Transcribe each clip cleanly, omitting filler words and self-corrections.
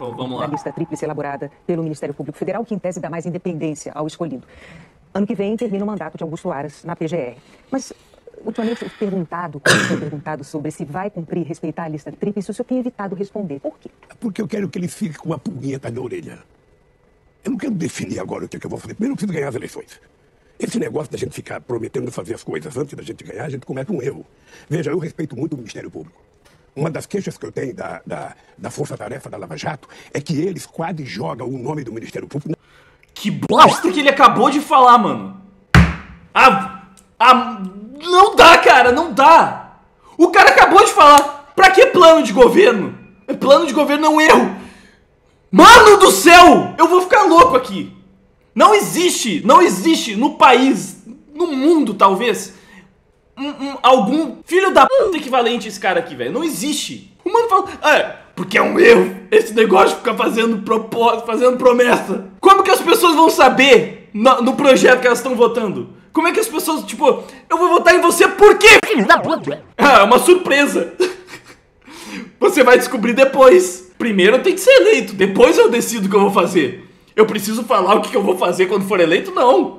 Bom, vamos lá. Da lista tríplice elaborada pelo Ministério Público Federal, que em tese dá mais independência ao escolhido. Ano que vem termina o mandato de Augusto Aras na PGR. Mas, ultimamente, quando foi perguntado sobre se vai cumprir, respeitar a lista tríplice, o senhor tem evitado responder. Por quê? Porque eu quero que ele fique com uma pulguinha atrás da orelha. Eu não quero definir agora o que eu vou fazer. Primeiro eu preciso ganhar as eleições. Esse negócio da gente ficar prometendo fazer as coisas antes da gente ganhar, a gente comete um erro. Veja, eu respeito muito o Ministério Público. Uma das queixas que eu tenho da Força-Tarefa da Lava Jato é que eles quase jogam o nome do Ministério Público. Que bosta que ele acabou de falar, mano. Não dá, cara, não dá. O cara acabou de falar. Pra que plano de governo? Plano de governo é um erro. Mano do céu, eu vou ficar louco aqui. Não existe no país, no mundo talvez, algum filho da puta equivalente a esse cara aqui, velho. Não existe. O mano fala, porque é um erro esse negócio de ficar fazendo promessa. Como que as pessoas vão saber no projeto que elas estão votando? Como é que as pessoas, tipo, eu vou votar em você por quê, filho da puta? É uma surpresa. Você vai descobrir depois. Primeiro eu tenho que ser eleito, depois eu decido o que eu vou fazer. Eu preciso falar o que eu vou fazer quando for eleito? Não.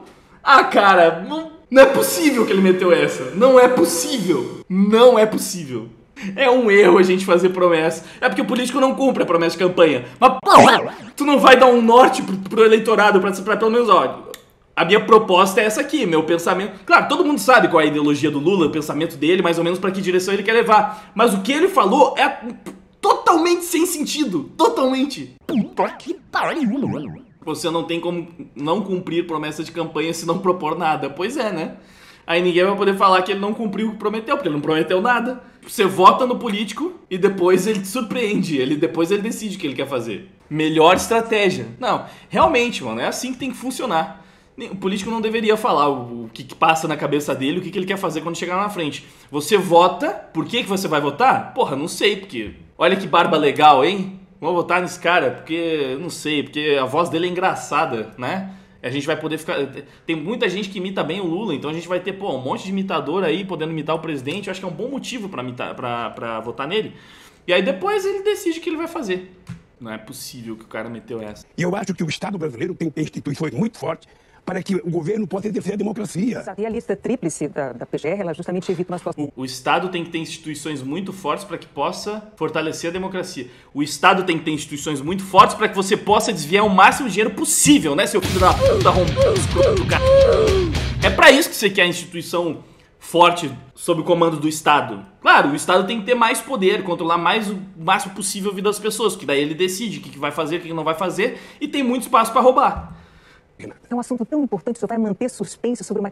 Cara, não é possível que ele meteu essa. Não é possível. Não é possível. É um erro a gente fazer promessa. É porque o político não cumpre a promessa de campanha. Mas, porra, tu não vai dar um norte pro eleitorado pra pelo menos, ó, a minha proposta é essa aqui, meu pensamento. Claro, todo mundo sabe qual é a ideologia do Lula, o pensamento dele, mais ou menos pra que direção ele quer levar. Mas o que ele falou é totalmente sem sentido. Totalmente. Puta que pariu. Você não tem como não cumprir promessa de campanha se não propor nada. Pois é, né? Aí ninguém vai poder falar que ele não cumpriu o que prometeu, porque ele não prometeu nada. Você vota no político e depois ele te surpreende. Depois ele decide o que ele quer fazer. Melhor estratégia. Não, realmente, mano, é assim que tem que funcionar. O político não deveria falar o que passa na cabeça dele, o que ele quer fazer quando chegar lá na frente. Você vota, por que você vai votar? Porra, não sei, porque... Olha que barba legal, hein? Vou votar nesse cara, porque... Não sei, porque a voz dele é engraçada, né? A gente vai poder ficar... Tem muita gente que imita bem o Lula, então a gente vai ter, um monte de imitador aí podendo imitar o presidente. Eu acho que é um bom motivo pra votar nele. E aí depois ele decide o que ele vai fazer. Não é possível que o cara meteu essa. E eu acho que o Estado brasileiro tem que ter instituições muito fortes para que o governo possa exercer a democracia. Exato. E a lista tríplice da PGR, ela justamente evita uma situação... O Estado tem que ter instituições muito fortes para que possa fortalecer a democracia. O Estado tem que ter instituições muito fortes para que você possa desviar o máximo de dinheiro possível, né, seu filho da puta arrombado do cara? É para isso que você quer a instituição forte sob o comando do Estado. Claro, o Estado tem que ter mais poder, controlar mais o máximo possível a vida das pessoas, porque daí ele decide o que vai fazer, o que não vai fazer, e tem muito espaço para roubar. É um assunto tão importante, você vai manter suspense sobre uma...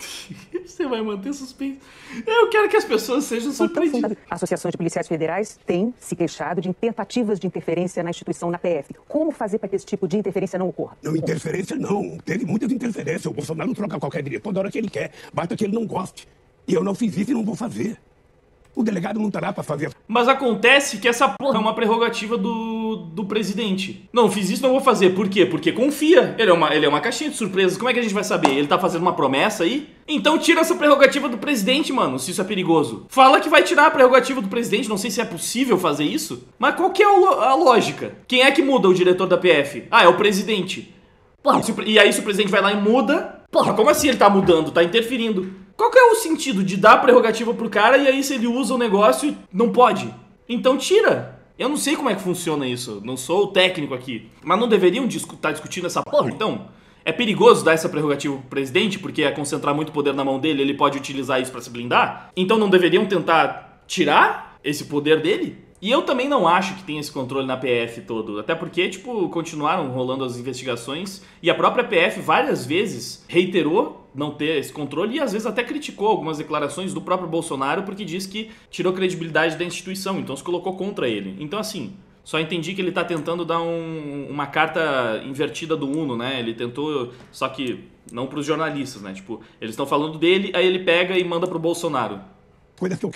Você vai manter suspense? Eu quero que as pessoas sejam surpreendidas. Associações de policiais federais têm se queixado de tentativas de interferência na instituição, na PF. Como fazer para que esse tipo de interferência não ocorra? Não, interferência não. Teve muitas interferências. O Bolsonaro não troca qualquer diretor da hora que ele quer. Basta que ele não goste. E eu não fiz isso e não vou fazer. O delegado não estará para fazer. Mas acontece que essa porra é uma prerrogativa do presidente. Não, fiz isso, não vou fazer. Por quê? Porque confia. Ele é uma caixinha de surpresas. Como é que a gente vai saber? Ele tá fazendo uma promessa aí? Então tira essa prerrogativa do presidente, mano, se isso é perigoso. Fala que vai tirar a prerrogativa do presidente. Não sei se é possível fazer isso. Mas qual que é a lógica? Quem é que muda o diretor da PF? É o presidente. Porra, e aí se o presidente vai lá e muda... Porra, como assim ele tá mudando? Tá interferindo? Qual que é o sentido de dar prerrogativa pro cara e aí se ele usa o negócio, não pode? Então tira. Eu não sei como é que funciona isso. Não sou o técnico aqui. Mas não deveriam estar discutindo essa porra, então? É perigoso dar essa prerrogativa pro presidente porque é concentrar muito poder na mão dele, ele pode utilizar isso pra se blindar? Então não deveriam tentar tirar esse poder dele? E eu também não acho que tem esse controle na PF todo. Até porque, continuaram rolando as investigações e a própria PF várias vezes reiterou não ter esse controle e às vezes até criticou algumas declarações do próprio Bolsonaro porque diz que tirou credibilidade da instituição, então se colocou contra ele. Então assim, só entendi que ele tá tentando dar uma carta invertida do Uno, né? Ele tentou, só que não pros jornalistas, né? Eles estão falando dele, aí ele pega e manda pro Bolsonaro. Coisa que eu quero.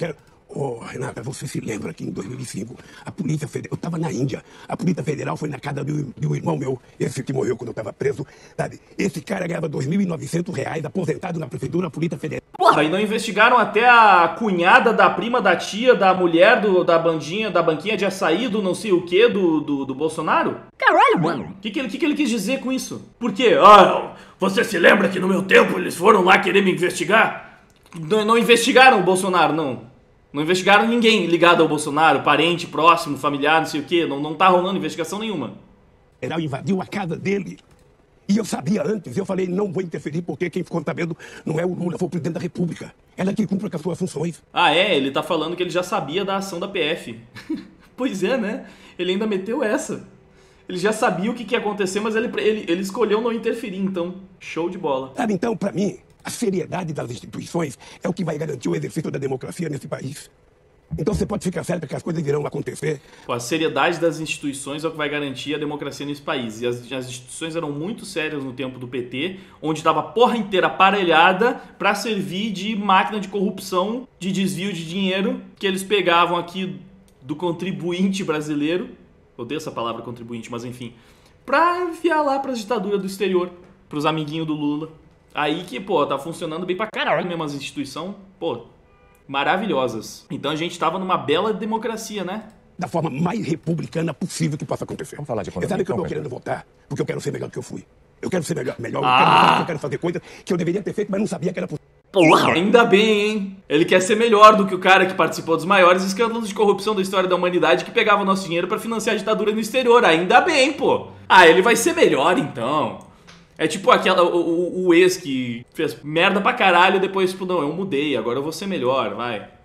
Oh, Renata, você se lembra que em 2005 a Polícia Federal, eu estava na Índia, a Polícia Federal foi na casa de um irmão meu, esse que morreu quando eu estava preso, sabe? Esse cara ganhava R$ 2.900, aposentado na Prefeitura, na Polícia Federal. Porra, e não investigaram até a cunhada da prima da tia, da mulher da banquinha de açaí do não sei o que do Bolsonaro? Caralho, mano. O que ele quis dizer com isso? Por quê? Ah, você se lembra que no meu tempo eles foram lá querer me investigar? Não investigaram o Bolsonaro, não. Não investigaram ninguém ligado ao Bolsonaro, parente, próximo, familiar, não sei o quê. Não tá rolando investigação nenhuma. Ela invadiu a casa dele. E eu sabia antes, eu falei, não vou interferir porque quem ficou sabendo não é o Lula, foi o presidente da República. Ela que cumpre com as suas funções. Ah, é? Ele tá falando que ele já sabia da ação da PF. Pois é, né? Ele ainda meteu essa. Ele já sabia o que ia acontecer, mas ele escolheu não interferir, então. Show de bola. Sabe, então, pra mim, a seriedade das instituições é o que vai garantir o exercício da democracia nesse país. Então você pode ficar certo que as coisas irão acontecer. Pô, a seriedade das instituições é o que vai garantir a democracia nesse país. E as instituições eram muito sérias no tempo do PT, onde estava a porra inteira aparelhada para servir de máquina de corrupção, de desvio de dinheiro, que eles pegavam aqui do contribuinte brasileiro. Odeio essa palavra contribuinte, mas enfim. Pra enviar lá pras ditaduras do exterior, pros amiguinhos do Lula. Aí que, pô, tá funcionando bem pra caralho mesmo as instituições, pô, maravilhosas. Então a gente tava numa bela democracia, né? Da forma mais republicana possível que possa acontecer. Vamos falar de economia. Você sabe que eu então, tô querendo votar porque eu quero ser melhor do que eu fui. Eu quero ser melhor, eu quero fazer coisas que eu deveria ter feito, mas não sabia que era possível. Porra, ainda bem, hein? Ele quer ser melhor do que o cara que participou dos maiores escândalos de corrupção da história da humanidade que pegava o nosso dinheiro pra financiar a ditadura no exterior. Ainda bem, pô. Ah, ele vai ser melhor, então. É tipo o ex que fez merda pra caralho e depois, tipo, não, eu mudei, agora eu vou ser melhor, vai.